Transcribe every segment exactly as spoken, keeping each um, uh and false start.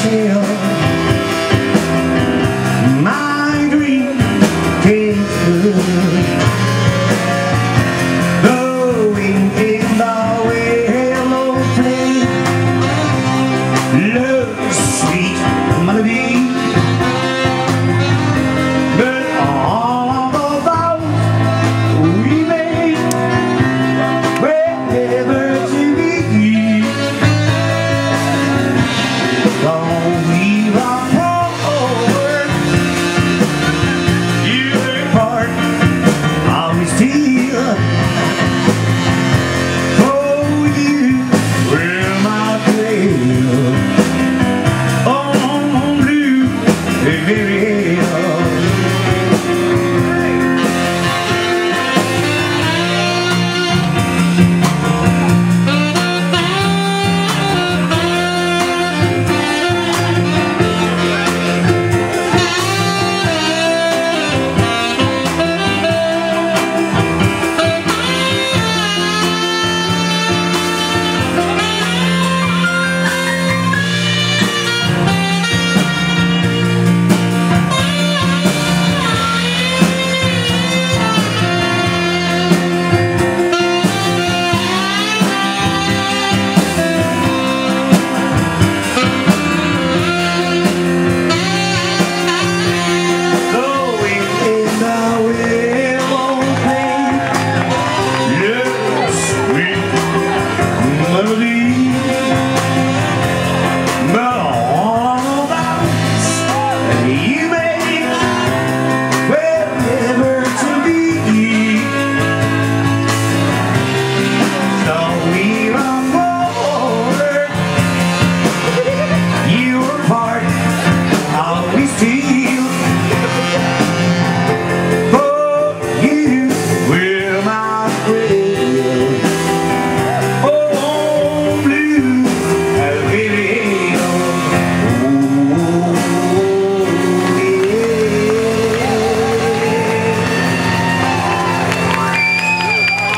hill. My dream came true. Going in the willow tree, love's sweet melody. But all of the vows we made were never to be. Don't leave our forward, you were part of me still. Oh, you were my thrill. On blue Riviera.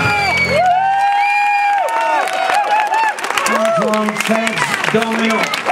Thanks, Domino.